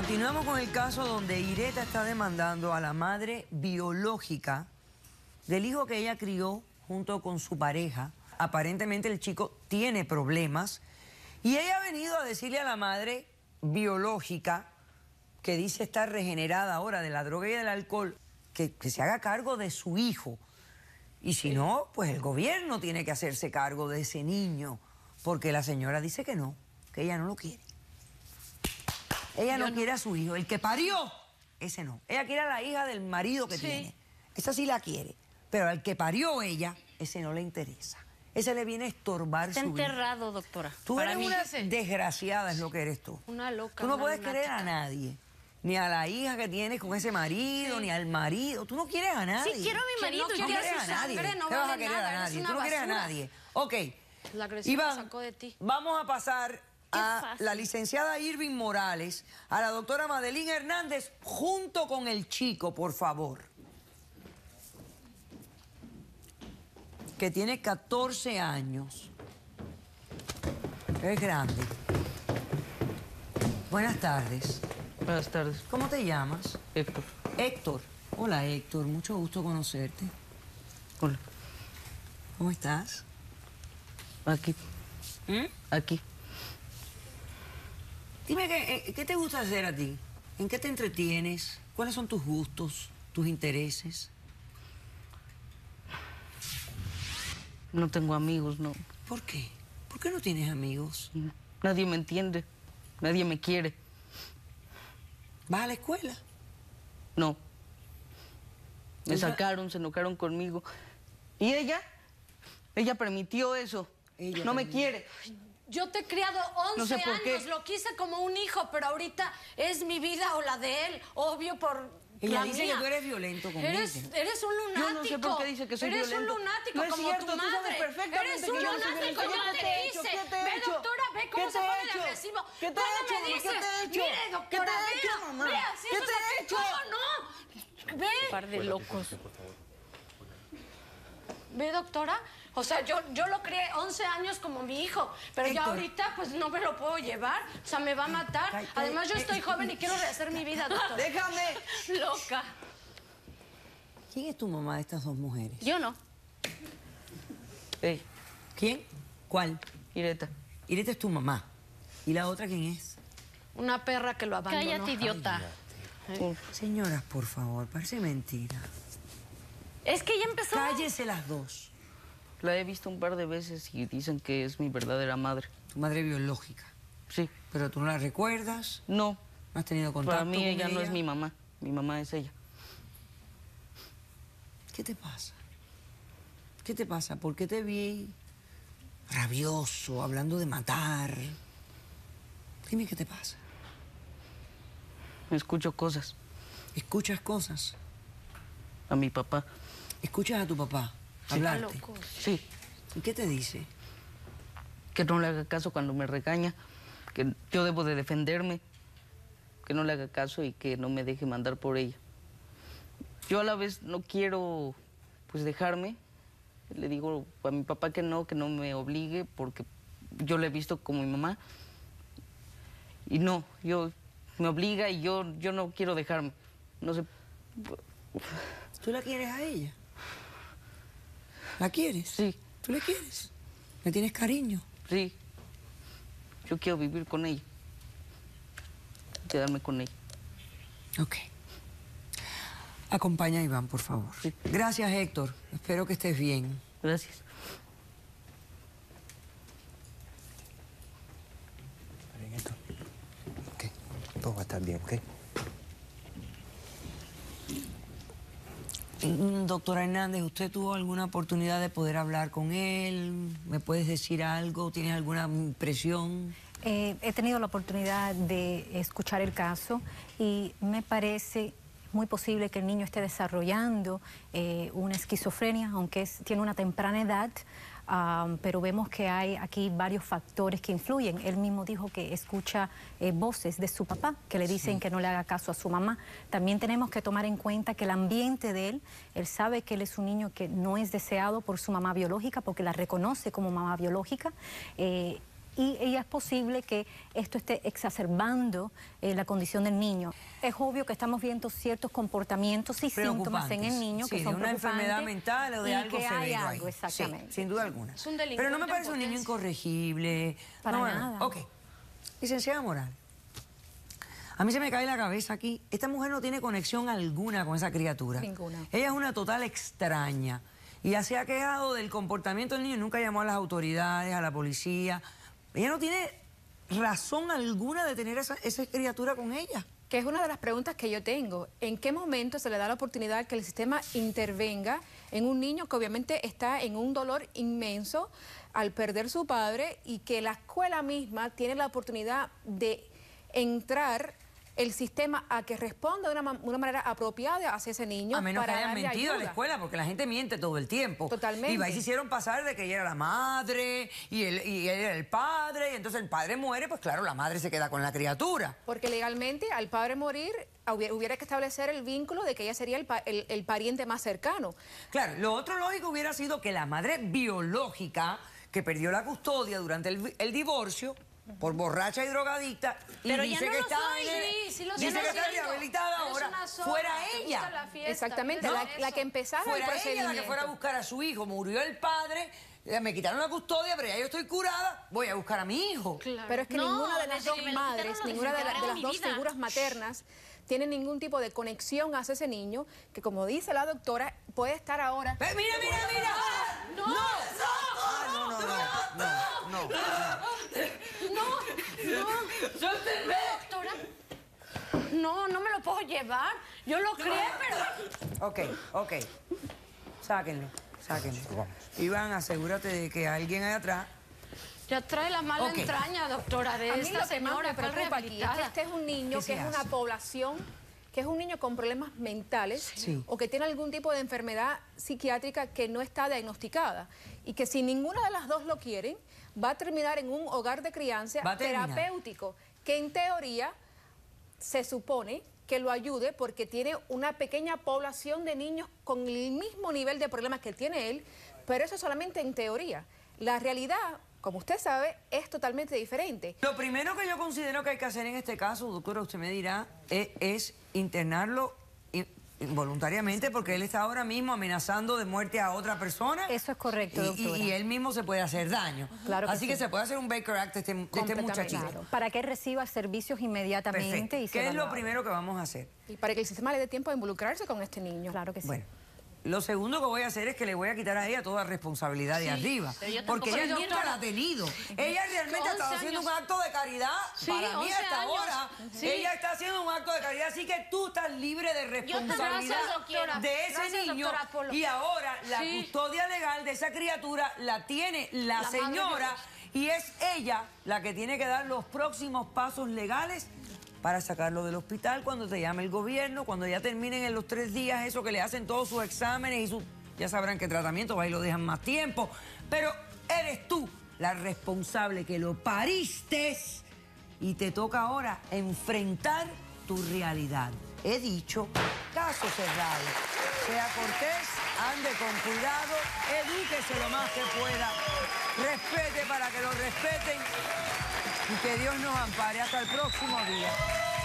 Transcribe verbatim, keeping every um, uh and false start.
Continuamos con el caso donde Ireta está demandando a la madre biológica del hijo que ella crió junto con su pareja. Aparentemente el chico tiene problemas y ella ha venido a decirle a la madre biológica, que dice estar regenerada ahora de la droga y del alcohol, que, que se haga cargo de su hijo. Y si no, pues el gobierno tiene que hacerse cargo de ese niño, porque la señora dice que no, que ella no lo quiere. Ella no, no quiere a su hijo. El que parió, ese no. Ella quiere a la hija del marido que sí tiene. Esa sí la quiere. Pero al que parió ella, ese no le interesa. Ese le viene a estorbar Está su vida. Está enterrado, doctora. Tú Para eres mí, una ese... desgraciada, es lo que eres tú. Una loca. Tú no una puedes lunática. querer a nadie. Ni a la hija que tienes con ese marido, sí. ni al marido. Tú no quieres a nadie. Sí, quiero a mi marido. No y quieres quiero a su nadie. sangre, no ¿Qué vas a vale querer nada, a nadie? eres Tú no una quieres a basura. nadie. Ok. La agresión Iván, me sacó de ti. Vamos a pasar a fácil. la licenciada Irving Morales, a la doctora Madeline Hernández, junto con el chico, por favor. Que tiene catorce años. Es grande. Buenas tardes. Buenas tardes. ¿Cómo te llamas? Héctor. Héctor. Hola, Héctor. Mucho gusto conocerte. Hola. ¿Cómo estás? Aquí. ¿Mm? Aquí. Dime, ¿qué, ¿qué te gusta hacer a ti? ¿En qué te entretienes? ¿Cuáles son tus gustos, tus intereses? No tengo amigos, no. ¿Por qué? ¿Por qué no tienes amigos? Nadie me entiende. Nadie me quiere. ¿Vas a la escuela? No. Me ¿Ella? sacaron, se enojaron conmigo. ¿Y ella? Ella permitió eso. Ella no me permitió. quiere. Yo te he criado once No sé por años, qué. lo quise como un hijo, pero ahorita es mi vida o la de él, obvio por Ella la dice mía. que tú eres violento conmigo. Eres, eres un lunático. Yo no sé por qué dice que soy eres violento. un lunático No es como cierto, tu tú madre. sabes perfectamente Eres que un yo no soy lunático, violento. yo ¿Qué te te he hecho? hice. ¿Qué te he Ve, hecho? doctora, ve ¿Qué cómo te se he pone de hecho? agresivo. ¿Qué te he ¿Cuándo hecho, me mamá? ¿Qué dices? te he hecho? Mire, ¿Qué doctora, te he hecho, vea, mamá? vea, si ¿Qué eso te es he hecho? afectuoso, no. Ve. Par de locos. ¿Ve, doctora? O sea, yo, yo lo crié once años como mi hijo, pero Héctor. ya ahorita pues no me lo puedo llevar. O sea, me va a matar. Cállate. Además, yo estoy joven y quiero rehacer mi vida, doctora. ¡Déjame! Loca. ¿Quién es tu mamá de estas dos mujeres? Yo no. Ey, ¿Quién? ¿Cuál? Ireta. Ireta es tu mamá. ¿Y la otra quién es? Una perra que lo abandonó. Cállate, idiota. Oh, Señoras, por favor, parece mentira. Es que ya empezó... Cállese las dos. la he visto un par de veces y dicen que es mi verdadera madre. Tu madre biológica. Sí. Pero tú no la recuerdas, No. no has tenido contacto Para mí con ella ella. no es mi mamá. Mi mamá es ella. ¿Qué te pasa? ¿Qué te pasa? ¿Por qué te vi rabioso, hablando de matar? Dime qué te pasa. Escucho cosas. ¿Escuchas cosas? A mi papá. ¿Escuchas a tu papá Sí. hablarte? Loco. Sí. ¿Y qué te dice? Que no le haga caso cuando me regaña. Que yo debo de defenderme. Que no le haga caso y que no me deje mandar por ella. Yo a la vez no quiero, pues, dejarme. Le digo a mi papá que no, que no me obligue, porque yo la he visto como mi mamá. Y no, yo me obliga y yo, yo no quiero dejarme. No sé. ¿Tú la quieres a ella? ¿La quieres? Sí, ¿Tú le quieres? ¿Le tienes cariño? sí. Yo quiero vivir con ella. Quedarme con ella. Ok. Acompaña a Iván, por favor. Sí. Gracias, Héctor. Espero que estés bien. Gracias. Bien, esto. Ok, todo va a estar bien, ¿ok? Mm, Doctora Hernández, ¿usted tuvo alguna oportunidad de poder hablar con él? ¿Me puedes decir algo? ¿Tienes alguna impresión? Eh, he tenido la oportunidad de escuchar el caso y me parece muy posible que el niño esté desarrollando eh, una esquizofrenia, aunque es, tiene una temprana edad, um, pero vemos que hay aquí varios factores que influyen. Él mismo dijo que escucha eh, voces de su papá que le dicen Sí. que no le haga caso a su mamá. También tenemos que tomar en cuenta que el ambiente de él, él sabe que él es un niño que no es deseado por su mamá biológica porque la reconoce como mamá biológica. Eh, y, y es posible que esto esté exacerbando eh, la condición del niño. Es obvio que estamos viendo ciertos comportamientos y síntomas en el niño que sí, son de una enfermedad mental o de y algo que severo hay algo, ahí. exactamente. Sí, sin duda alguna. Es un delincuente Pero no me en parece un niño potencia. incorregible. Para no, no, nada. Ok. Licenciada Morales, a mí se me cae la cabeza aquí. Esta mujer no tiene conexión alguna con esa criatura. Ninguna. Ella es una total extraña. Y ya se ha quejado del comportamiento del niño. Nunca llamó a las autoridades, a la policía. Ella no tiene razón alguna de tener esa, esa criatura con ella. Que es una de las preguntas que yo tengo. ¿En qué momento se le da la oportunidad que el sistema intervenga en un niño que obviamente está en un dolor inmenso al perder su padre y que la escuela misma tiene la oportunidad de entrar el sistema a que responda de una, una manera apropiada hacia ese niño? A menos para que hayan darle mentido a la ayuda? escuela, porque la gente miente todo el tiempo. Totalmente. Y va y se hicieron pasar de que ella era la madre y él, y él era el padre, y entonces el padre muere, pues claro, la madre se queda con la criatura. Porque legalmente al padre morir hubiera, hubiera que establecer el vínculo de que ella sería el, pa- el, el pariente más cercano. Claro, lo otro lógico hubiera sido que la madre biológica, que perdió la custodia durante el, el divorcio, por borracha y drogadicta, y Pero ya dice no que lo está, soy, en el- Gris, sí lo dice sigo que está siendo. rehabilitada Eres ahora, una zorra, fuera te ella. gusta la fiesta, Exactamente, ¿no? la, Eso. la que empezara el Fuera ella procedimiento. la que fuera a buscar a su hijo. Murió el padre, eh, me quitaron la custodia, pero ya yo estoy curada, voy a buscar a mi hijo. Claro. Pero es que No, ninguna de las desde dos que me lo madres, quitaron, lo ninguna de, la- de desintegraron las mi dos vida. figuras maternas tiene ningún tipo de conexión hacia ese niño que, como dice la doctora, puede estar ahora... Ve, mira, mira, mira. ¡No! ¡No! Ah, no, no, no, no, no. ¡Suéltenme! Doctora. No, no me lo puedo llevar. Yo lo crié, pero... Ok, ok. Sáquenlo, sáquenlo. Iván, asegúrate de que alguien ahí atrás... Ya trae la mala Ok. entraña, doctora, de A mí esta lo que más señora me cual preocupa aquí es que rehabilitada. este es un niño ¿Qué que se es una hace? población, que es un niño con problemas mentales Sí. o que tiene algún tipo de enfermedad psiquiátrica que no está diagnosticada y que si ninguna de las dos lo quieren, va a terminar en un hogar de crianza Va a terminar. terapéutico que en teoría se supone que lo ayude porque tiene una pequeña población de niños con el mismo nivel de problemas que tiene él, pero eso solamente en teoría. La realidad, como usted sabe, es totalmente diferente. Lo primero que yo considero que hay que hacer en este caso, doctora, usted me dirá, es, es internarlo in- involuntariamente porque él está ahora mismo amenazando de muerte a otra persona. Eso es correcto, y, y- doctora. y él mismo se puede hacer daño. Claro que Así que sí. se puede hacer un Baker Act de este, de este Completamente. muchachito. Claro, para que reciba servicios inmediatamente. Perfecto. Y se ¿Qué es lo evalúe. primero que vamos a hacer? Y para que el sistema le dé tiempo de involucrarse con este niño. Claro que sí. Bueno, lo segundo que voy a hacer es que le voy a quitar a ella toda responsabilidad de arriba. pero yo Porque tampoco ella soy nunca doctora. la ha tenido. Ella realmente once estaba haciendo un años. acto de caridad. Sí, Para mí once hasta años. ahora, Sí. ella está haciendo un acto de caridad. Así que tú estás libre de responsabilidad Gracias, doctora. de ese Gracias, niño. doctora Polo. Y ahora la Sí. custodia legal de esa criatura la tiene la, La madre señora. Y es ella la que tiene que dar los próximos pasos legales para sacarlo del hospital cuando te llame el gobierno, cuando ya terminen en los tres días eso que le hacen todos sus exámenes y su, ya sabrán qué tratamiento, va y lo dejan más tiempo. Pero eres tú la responsable que lo pariste y te toca ahora enfrentar tu realidad. He dicho, caso cerrado. Sea cortés, ande con cuidado, edúquese lo más que pueda, respete para que lo respeten y que Dios nos ampare. Hasta el próximo día.